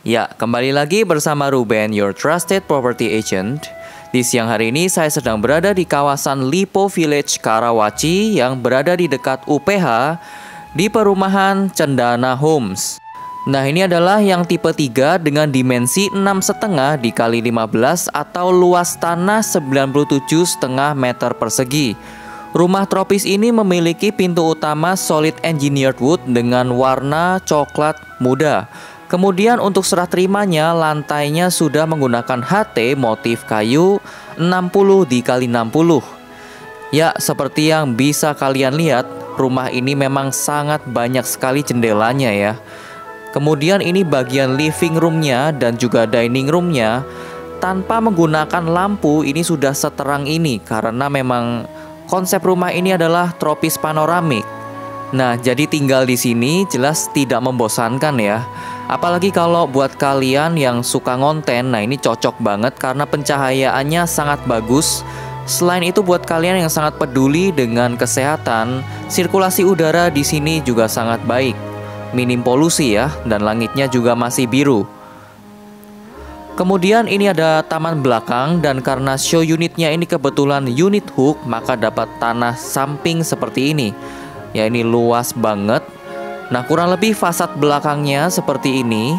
Ya, kembali lagi bersama Ruben, your trusted property agent. Di siang hari ini saya sedang berada di kawasan Lipo Village, Karawaci yang berada di dekat UPH di perumahan Cendana Homes. Nah, ini adalah yang tipe 3 dengan dimensi 6,5 dikali 15 atau luas tanah 97,5 meter persegi. Rumah tropis ini memiliki pintu utama solid engineered wood dengan warna coklat muda. Kemudian untuk serah terimanya, lantainya sudah menggunakan HT motif kayu 60 dikali 60. Ya, seperti yang bisa kalian lihat, rumah ini memang sangat banyak sekali jendelanya ya. Kemudian ini bagian living roomnya dan juga dining roomnya tanpa menggunakan lampu ini sudah seterang ini karena memang konsep rumah ini adalah tropis panoramik. Nah, jadi tinggal di sini jelas tidak membosankan ya. Apalagi kalau buat kalian yang suka ngonten, nah ini cocok banget karena pencahayaannya sangat bagus. Selain itu buat kalian yang sangat peduli dengan kesehatan, sirkulasi udara di sini juga sangat baik. Minim polusi ya, dan langitnya juga masih biru. Kemudian ini ada taman belakang dan karena show unitnya ini kebetulan unit hook, maka dapat tanah samping seperti ini. Ya, ini luas banget. Nah, kurang lebih fasad belakangnya seperti ini.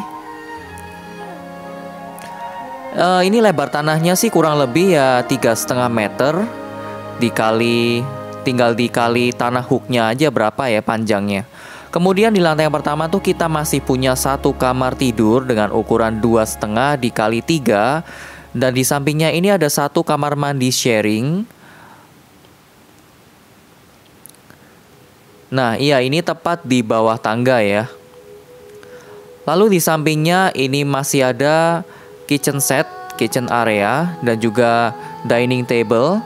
Ini lebar tanahnya sih kurang lebih ya 3,5 meter. Tinggal dikali tanah hooknya aja berapa ya panjangnya. Kemudian di lantai yang pertama tuh kita masih punya satu kamar tidur dengan ukuran 2,5 dikali 3. Dan di sampingnya ini ada satu kamar mandi sharing. Nah, iya ini tepat di bawah tangga ya. Lalu di sampingnya ini masih ada kitchen set, kitchen area, dan juga dining table.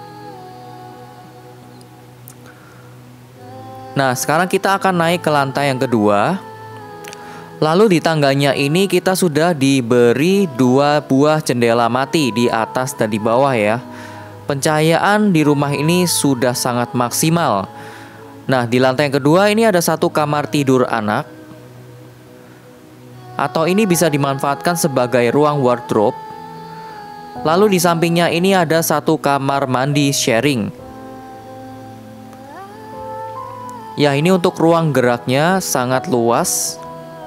Nah, sekarang kita akan naik ke lantai yang kedua. Lalu di tangganya ini kita sudah diberi 2 buah jendela mati di atas dan di bawah ya. Pencahayaan di rumah ini sudah sangat maksimal. Nah, di lantai yang kedua ini ada satu kamar tidur anak. Atau ini bisa dimanfaatkan sebagai ruang wardrobe. Lalu di sampingnya ini ada satu kamar mandi sharing. Ya, ini untuk ruang geraknya sangat luas.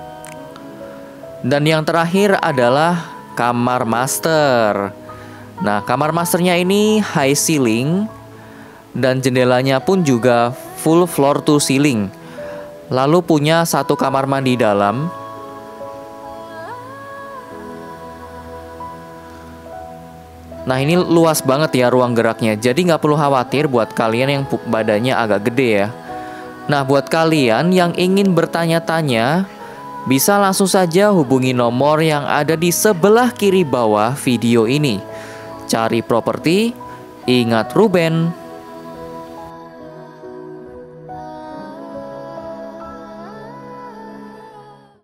Dan yang terakhir adalah kamar master. Nah, kamar masternya ini high ceiling. Dan jendelanya pun juga full floor to ceiling. Lalu punya satu kamar mandi dalam. Nah, ini luas banget ya ruang geraknya. Jadi nggak perlu khawatir buat kalian yang badannya agak gede ya. Nah, buat kalian yang ingin bertanya-tanya, bisa langsung saja hubungi nomor yang ada di sebelah kiri bawah video ini. Cari properti, ingat Ruben.